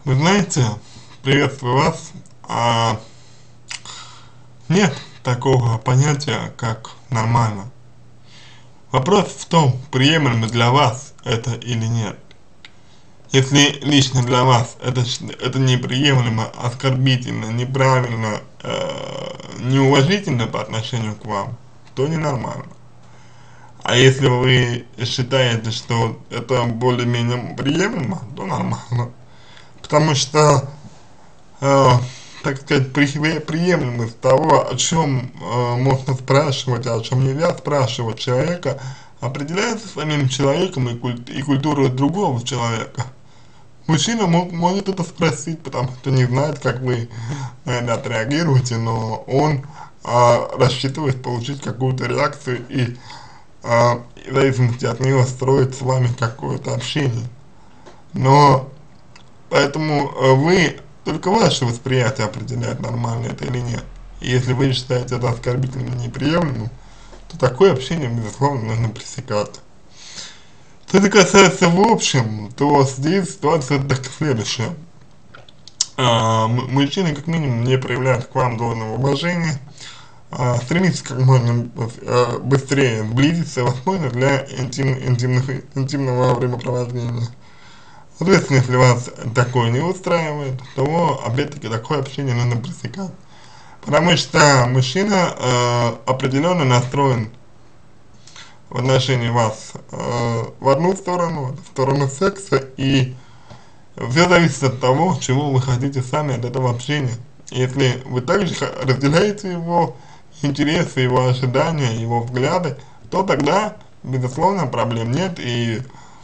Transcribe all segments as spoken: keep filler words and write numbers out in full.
Вы знаете, приветствую вас. А, нет такого понятия, как нормально. Вопрос в том, приемлемо для вас это или нет. Если лично для вас это, это неприемлемо, оскорбительно, неправильно, э, неуважительно по отношению к вам, то ненормально. А если вы считаете, что это более-менее приемлемо, то нормально. Потому что э, так сказать, при, приемлемость того, о чем э, можно спрашивать, а о чем нельзя спрашивать человека, определяется самим человеком и, куль, и культурой другого человека. Мужчина мог, может это спросить, потому что не знает, как вы на это отреагируете, но он э, рассчитывает получить какую-то реакцию и э, в зависимости от нее строить с вами какое-то общение. Но поэтому э, вы только ваше восприятие определяет, нормально это или нет. И если вы считаете это оскорбительным и неприемлемым, то такое общение, безусловно, нужно пресекать. Что же касается в общем, то здесь ситуация так следующая. А, мужчины как минимум не проявляют к вам должного уважения, а, стремитесь как можно а, быстрее сблизиться, возможно, для интим, интимных, интимного времяпровождения. Соответственно, если вас такое не устраивает, то, опять-таки, такое общение нужно пресекать. Потому что мужчина э, определенно настроен в отношении вас э, в одну сторону, в сторону секса, и все зависит от того, чего вы хотите сами от этого общения. Если вы также разделяете его интересы, его ожидания, его взгляды, то тогда, безусловно, проблем нет, и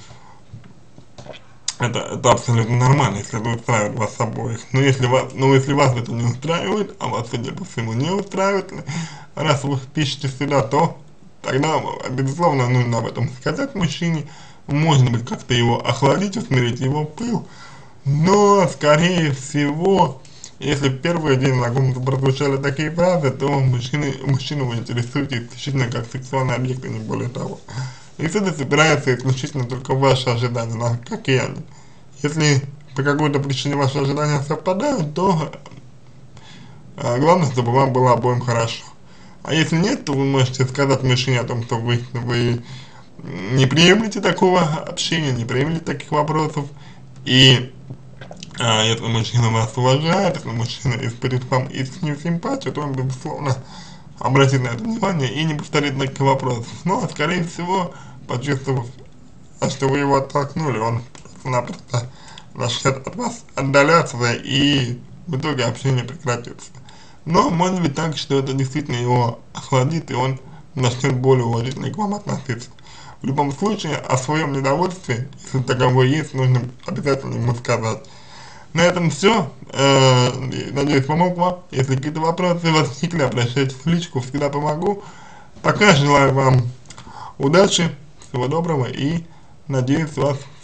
Это, это абсолютно нормально, если это устраивает вас обоих. Но если вас, но если вас это не устраивает, а вас, судя по всему, не устраивает, раз вы пишете сюда, то тогда, безусловно, нужно об этом сказать мужчине. Можно быть, как-то его охладить, усмирить его пыл. Но, скорее всего, если в первый день знакомства прозвучали такие фразы, то мужчины, мужчину вы интересуете исключительно как сексуальный объект, и не более того. И это собирается исключительно только ваши ожидания, как и они. Если по какой-то причине ваши ожидания совпадают, то а, главное, чтобы вам было обоим хорошо. А если нет, то вы можете сказать мужчине о том, что вы, вы не приемлете такого общения, не приемлете таких вопросов. И а, если мужчина вас уважает, если мужчина испытывает вам искреннюю симпатию, то он, безусловно, обратит на это внимание и не повторит таких вопросов. Но, скорее всего, почувствовав, что вы его оттолкнули, он просто-напросто начнет от вас отдаляться, и в итоге общение прекратится. Но может быть так, что это действительно его охладит, и он начнет более уважительно к вам относиться. В любом случае, о своем недовольстве, если таковое есть, нужно обязательно ему сказать. На этом все. Э, надеюсь, помог вам. Если какие-то вопросы возникли, обращайтесь в личку, всегда помогу. Пока желаю вам удачи, всего доброго и надеюсь, вас